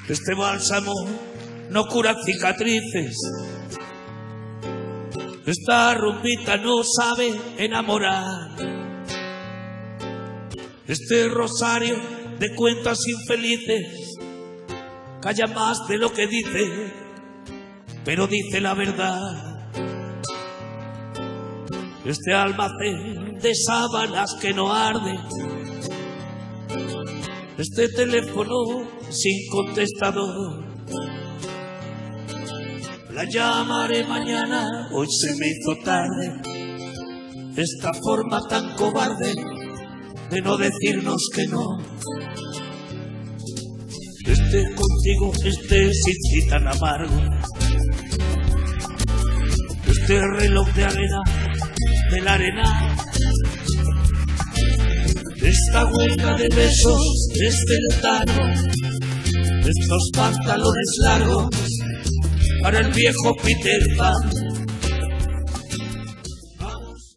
Este bálsamo no cura cicatrices. Esta rumbita no sabe enamorar. Este rosario de cuentas infelices calla más de lo que dice, pero dice la verdad. Este almacén de sábanas que no arde, este teléfono sin contestador, la llamaré mañana, hoy se me hizo tarde. Esta forma tan cobarde de no decirnos que no. Este contigo, este sí tan amargo. Este reloj de arena, de la arena. Esta huelga de besos, este letano. Estos pantalones largos para el viejo Peter Pan.